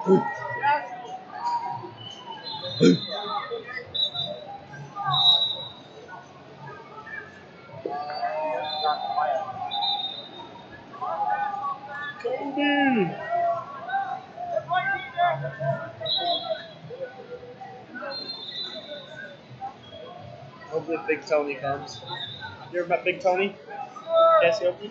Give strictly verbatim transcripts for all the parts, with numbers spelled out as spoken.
Kobe! Hopefully Big Tony comes. You ever met Big Tony? Cassiope?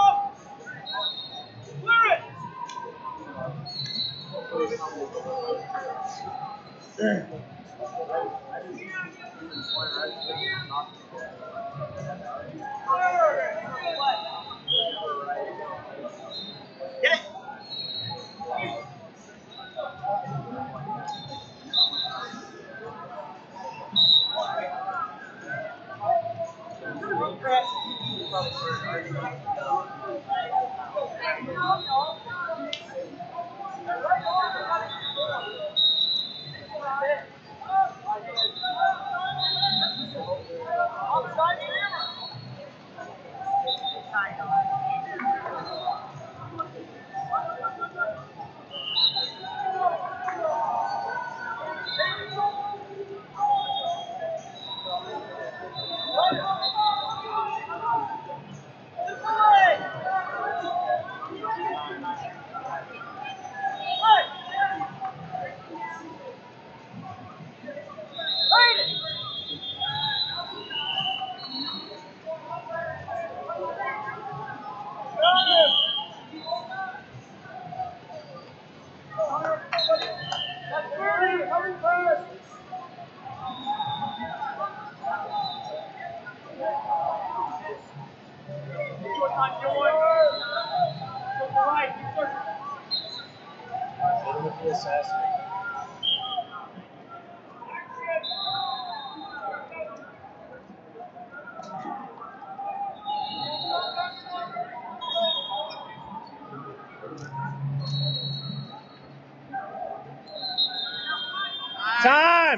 Time!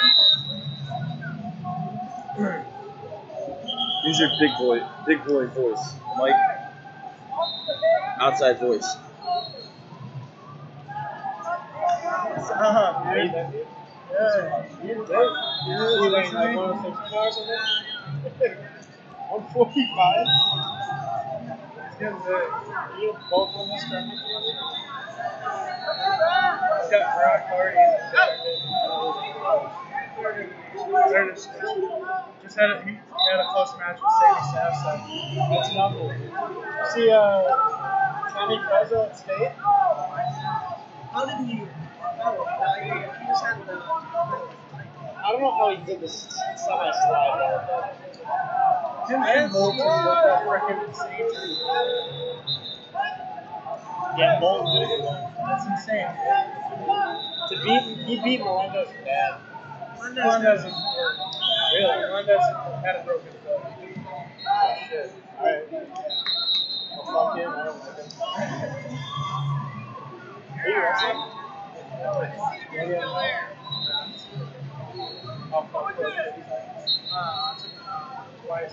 Use your big boy, big boy voice, Mike. Outside voice. Uh-huh, dude. Yeah. You're dead. You like like one oh six or something? one forty-five? He's getting there. You both on this time? He's got Brock Hardy in the Just had a, he had a close match with Sammy Sasso. That's novel. See, uh, Sammy Prezzo at State? How did he? I don't know how he did this semi-slide. Him and Bolton look like freaking insane. Yeah, Bolton did it. That's insane. To beat, he beat Melendez bad. Melendez is really, Melendez had a broken foot. Oh shit. Alright. I'll fuck him, I don't like him. Are you wrestling? I'll fuck him. Uh, twice.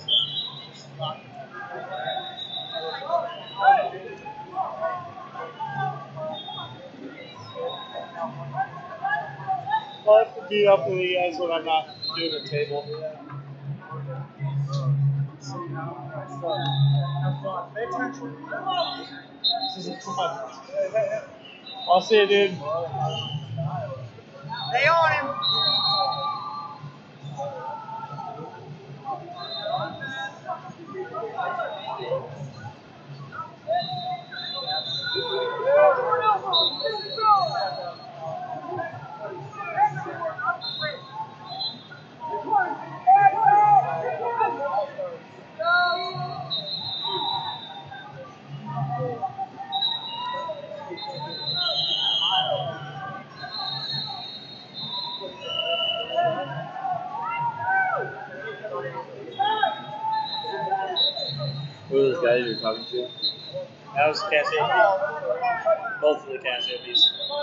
I'll have to be up with you guys when I'm not doing a table. Have fun. Pay attention. This isn't fun. I'll see you, dude. They on him. Who are those guys you're talking to? That was Cassiope. Both of the Cassiopes.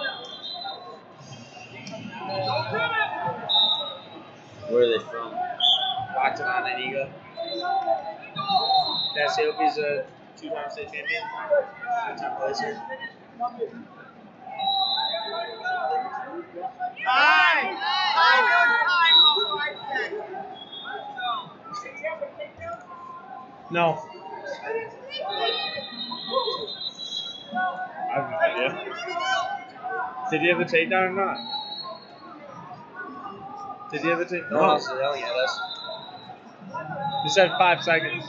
Where are they from? Octagon and Ego. Cassiope's a two-time state champion. Two-time placer. No. I have no idea. Did he have the takedown or not? Did he have the takedown? No one else is yelling at us. He said five seconds.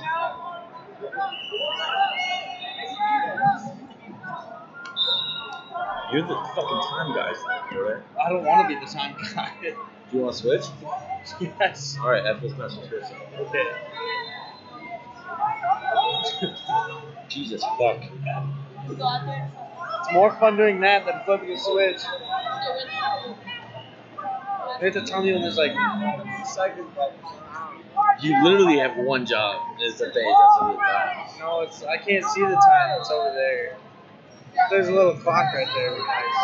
You're the fucking time guy, right? I don't want to be the time guy. Do you want to switch? Yes. Alright, Apple's not switch. Okay. Jesus fuck. It's more fun doing that than flipping a switch. They have to tell me when there's like seconds left. You literally have one job, is to pay attention to the time. No, it's I can't see the time. It's over there. There's a little clock right there. It'd be nice.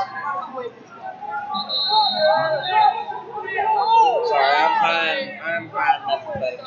Sorry, I'm fine. I'm fine. Nothing better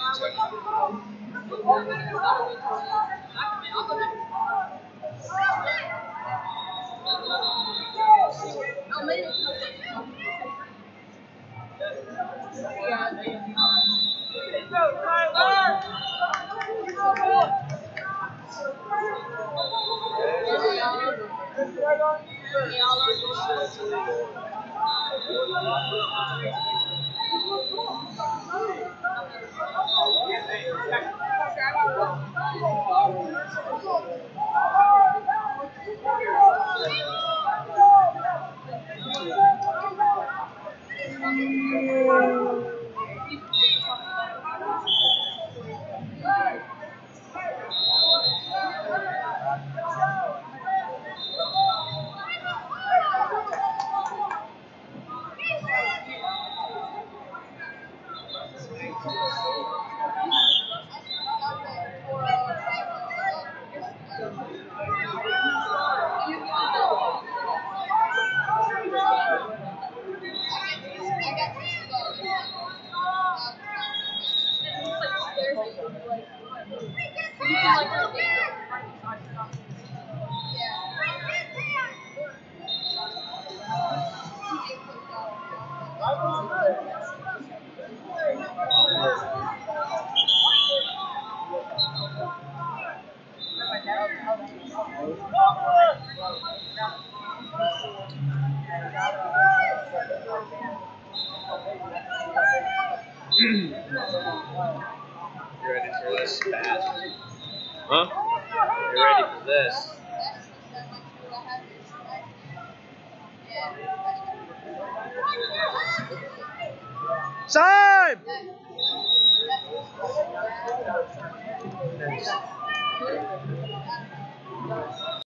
You ready for this? Bad. Huh? You ready for this? Time!